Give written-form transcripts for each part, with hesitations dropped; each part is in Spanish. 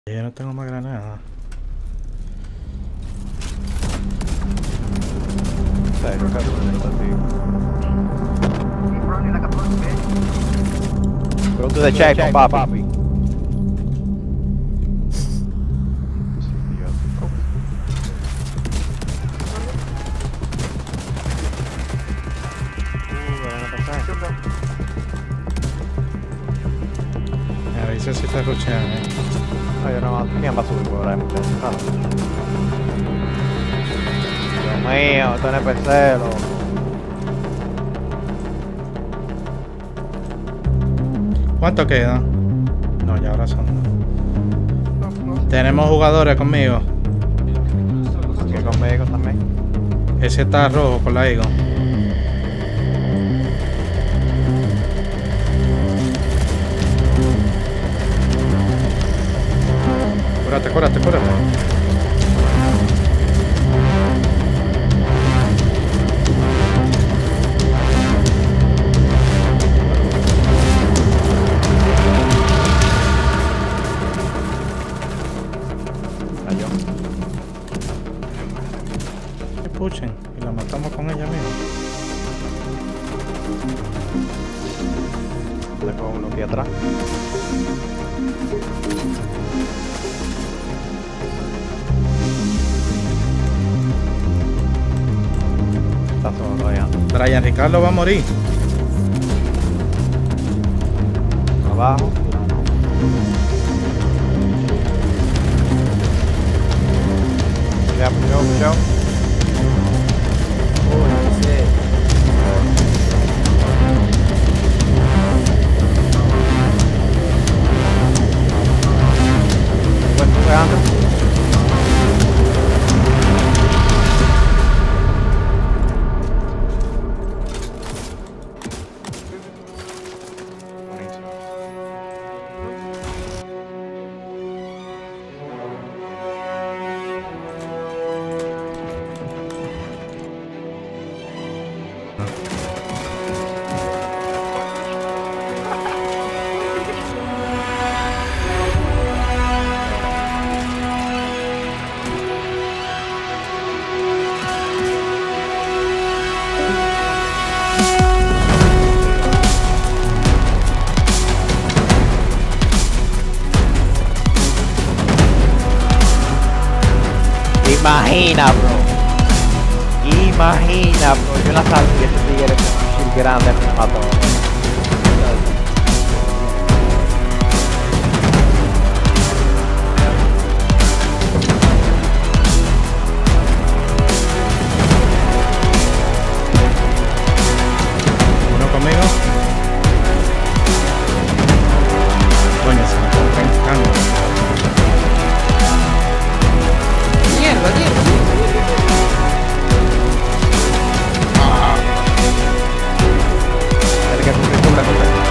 Yo no tengo más granada. Serio, cazzo, go to the checkpoint, papi. A veces si está rucheando, No, io non mi basura veramente. Dios mío, esto no es PC, loco. ¿Cuánto queda? No, ya ahora son. Tenemos jugadores conmigo. Aquí conmigo también. Ese está rojo con la Eagle. Cúrate, cúrate, cúrate. Cayó. Que puchen y la matamos con ella misma. Tengo uno aquí atrás. Está solo allá. Brian Ricardo va a morir. Abajo. Yo. Pues pegando. Imagina, bro. Imagina, bro. Yo la sabía, ese tigre con un shield grande me mató. Uno conmigo. Coño, se me está trancando. Mierda. Tiene que cubrir.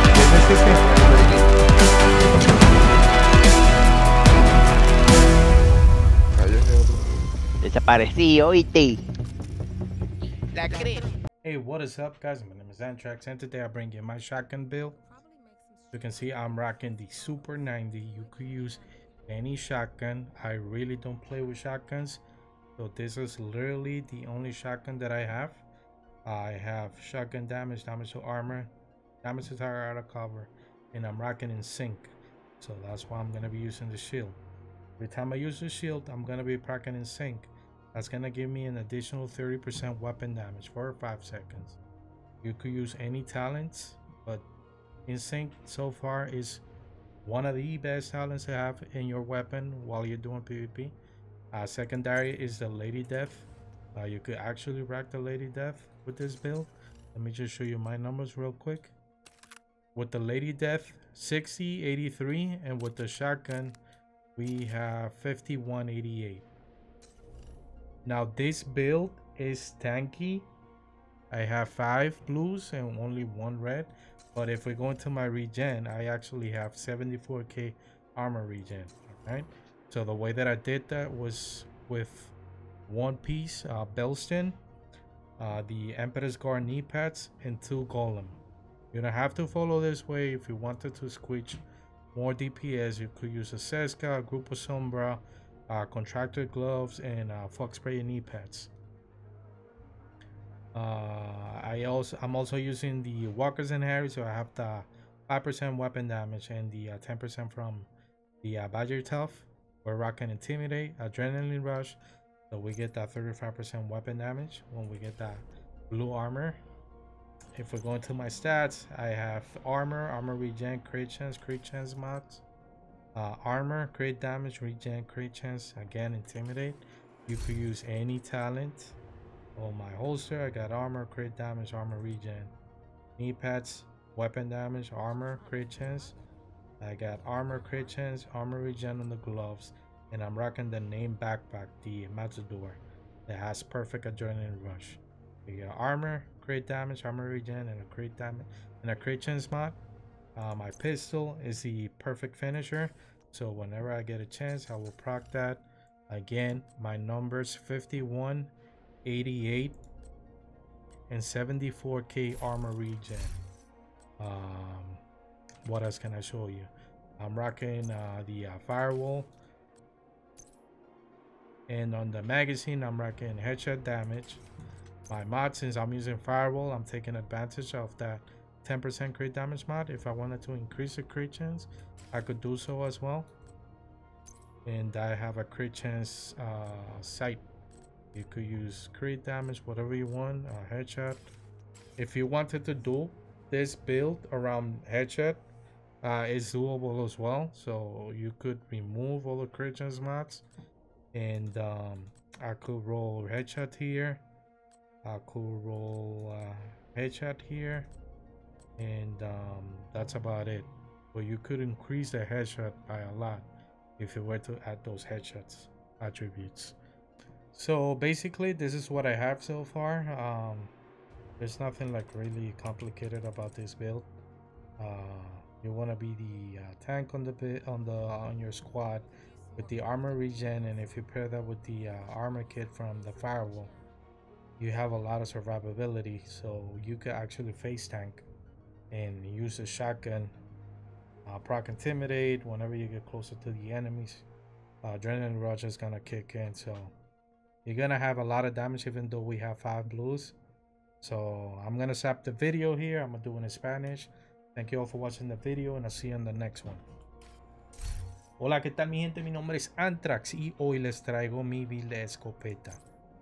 Sí. Desaparecí, oíste. La crema. Hey, what is up, guys? My name is Antrax, and today I bring you my shotgun build. You can see I'm rocking the Super 90. You could use any shotgun. I really don't play with shotguns, so this is literally the only shotgun that I have. I have shotgun damage to armor, damage to tire out of cover, and I'm rocking in sync, so that's why I'm gonna be using the shield. Every time I use the shield, I'm gonna be packing in sync. That's gonna give me an additional 30% weapon damage for 5 seconds. You could use any talents, but in sync so far is one of the best talents to have in your weapon while you're doing PvP. Secondary is the Lady Death. You could actually rack the Lady Death with this build. Let me just show you my numbers real quick. With the Lady Death, 60, 83, and with the shotgun, we have 51, 88. Now this build is tanky. I have 5 blues and only 1 red, but if we go into my regen, I actually have 74k armor regen. All right, so the way that I did that was with 1 piece Belston, the Emperor's Guard knee pads, and 2 golem. You don't have to follow this way. If you wanted to switch more DPS, you could use a Seska, Grupo Sombra, Contractor Gloves, and Fox Spray and knee pads. I'm also using the Walkers and Harry, so I have the 5% weapon damage and the 10% from the Badger Tough. We're rocking Intimidate, Adrenaline Rush, so we get that 35% weapon damage when we get that blue armor. If we go into my stats, I have armor regen, crit chance mods, armor, crit damage, regen, crit chance, again Intimidate. You could use any talent. On my holster, I got armor, crit damage, armor regen, knee pads, weapon damage, armor, crit chance. I got armor, crit chance, armor regen on the gloves, and I'm rocking the name backpack, the Matador, that has perfect adrenaline rush. You got armor, crit damage, armor regen, and a crit damage and a crit chance mod. My pistol is the perfect finisher, so whenever I get a chance, I will proc that. Again, my numbers 51, 88, and 74k armor regen. What else can I show you? I'm rocking the firewall, and on the magazine I'm rocking headshot damage. My mod, since I'm using firewall, I'm taking advantage of that 10% crit damage mod. If I wanted to increase the crit chance, I could do so as well. And I have a crit chance sight. You could use crit damage, whatever you want, headshot. If you wanted to do this build around headshot, it's doable as well. So you could remove all the crit chance mods, and I could roll headshot here. I could roll headshot here, and that's about it. But you could increase the headshot by a lot if you were to add those headshots attributes. So basically, this is what I have so far. There's nothing like really complicated about this build. You want to be the tank on your squad with the armor regen, and if you pair that with the armor kit from the firewall, you have a lot of survivability. So you could actually face tank and use a shotgun, proc Intimidate whenever you get closer to the enemies. Adrenaline Rush is gonna kick in, so you're gonna have a lot of damage even though we have 5 blues. So I'm gonna stop the video here. I'm gonna do it in Spanish. Thank you all for watching the video, and I'll see you in the next one. Hola, ¿qué tal mi gente? Mi nombre es Antrax y hoy les traigo mi build de escopeta.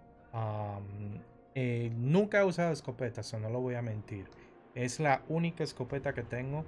Nunca he usado escopeta, so no lo voy a mentir. Es la única escopeta que tengo.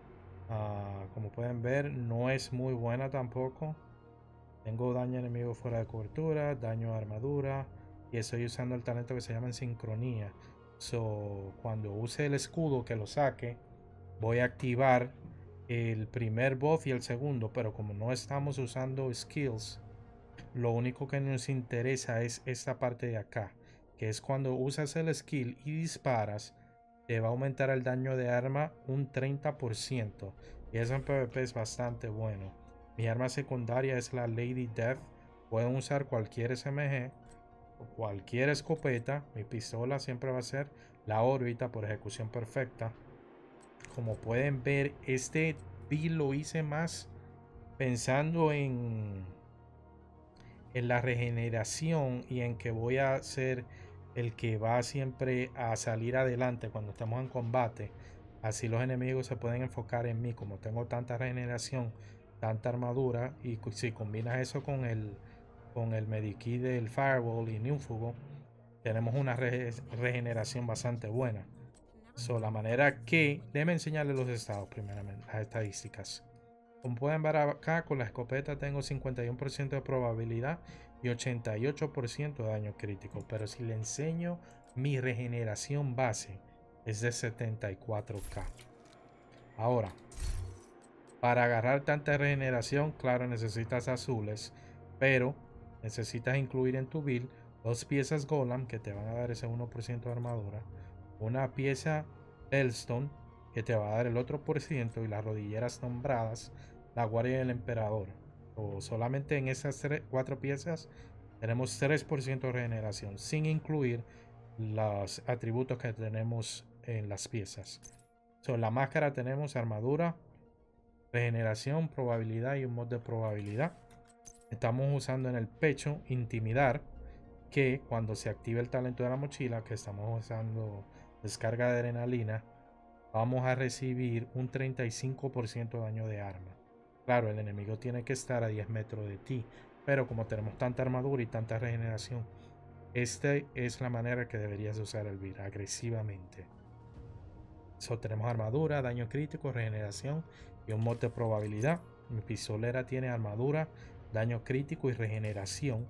Como pueden ver, no es muy buena tampoco. Tengo daño enemigo fuera de cobertura, daño a armadura, y estoy usando el talento que se llama en sincronía. So, cuando use el escudo que lo saque, voy a activar el primer buff y el segundo, pero como no estamos usando skills, lo único que nos interesa es esta parte de acá, que es cuando usas el skill y disparas, te va a aumentar el daño de arma un 30%, y eso en PvP es bastante bueno. Mi arma secundaria es la Lady Death. Pueden usar cualquier SMG o cualquier escopeta. Mi pistola siempre va a ser la órbita por ejecución perfecta. Como pueden ver, este build lo hice más pensando en la regeneración y en que voy a ser el que va siempre a salir adelante cuando estamos en combate. Así los enemigos se pueden enfocar en mí, como tengo tanta regeneración, tanta armadura, y si combinas eso con el medikit del firewall y Newfugo, tenemos una regeneración bastante buena. So, la manera que déjenme enseñarles los estados primeramente, las estadísticas. Como pueden ver acá, con la escopeta tengo 51% de probabilidad y 88% de daño crítico, pero si le enseño mi regeneración base es de 74k. Ahora, para agarrar tanta regeneración, claro, necesitas azules, pero necesitas incluir en tu build 2 piezas Golem que te van a dar ese 1% de armadura, una pieza Hellstone que te va a dar el otro por ciento, y las rodilleras nombradas, la guardia del emperador. O solamente en esas 4 piezas tenemos 3% de regeneración, sin incluir los atributos que tenemos en las piezas. So, la máscara tenemos armadura, regeneración, probabilidad y un mod de probabilidad. Estamos usando en el pecho intimidar, que cuando se active el talento de la mochila, que estamos usando descarga de adrenalina, vamos a recibir un 35% de daño de arma. Claro, el enemigo tiene que estar a 10 metros de ti, pero como tenemos tanta armadura y tanta regeneración, esta es la manera que deberías usar el build, agresivamente. Tenemos armadura, daño crítico, regeneración y un mod de probabilidad. Mi pistolera tiene armadura, daño crítico y regeneración.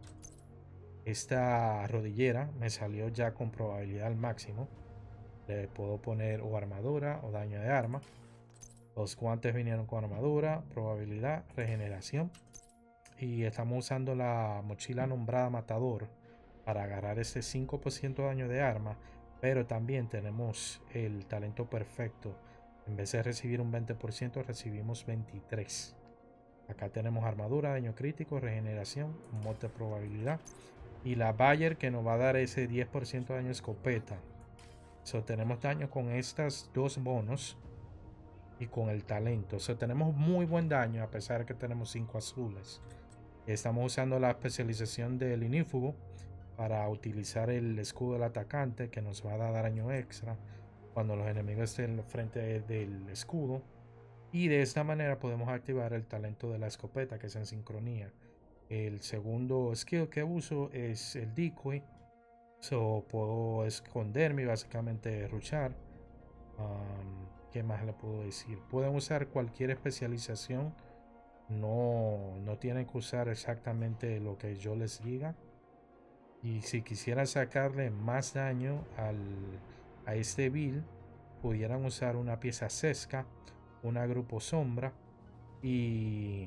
Esta rodillera me salió ya con probabilidad al máximo. Le puedo poner o armadura o daño de arma. Los guantes vinieron con armadura, probabilidad, regeneración. Y estamos usando la mochila nombrada matador para agarrar ese 5% de daño de arma. Pero también tenemos el talento perfecto. En vez de recibir un 20%, recibimos 23%. Acá tenemos armadura, daño crítico, regeneración, un mod de probabilidad. Y la Bayer, que nos va a dar ese 10% de daño escopeta. Tenemos daño con estas dos bonos y con el talento. Tenemos muy buen daño a pesar de que tenemos 5 azules. Estamos usando la especialización del inífugo para utilizar el escudo del atacante, que nos va a dar daño extra cuando los enemigos estén frente del escudo. Y de esta manera podemos activar el talento de la escopeta, que es en sincronía. El segundo skill que uso es el decoy. Puedo esconderme y básicamente rushar. ¿Qué más le puedo decir? Pueden usar cualquier especialización. No tienen que usar exactamente lo que yo les diga. Y si quisieran sacarle más daño a este build, pudieran usar una pieza sesca, una grupo sombra y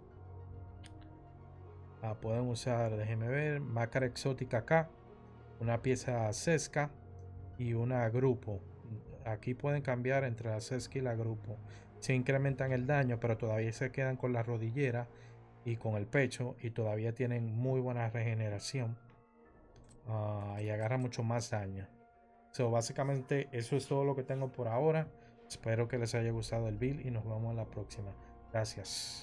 pueden usar, déjenme ver, máscara exótica acá, una pieza sesca y una grupo. Aquí pueden cambiar entre la sesca y la grupo. Se incrementan el daño, pero todavía se quedan con la rodillera y con el pecho y todavía tienen muy buena regeneración. Y agarra mucho más daño. Básicamente eso es todo lo que tengo por ahora. Espero que les haya gustado el build y nos vemos en la próxima. Gracias.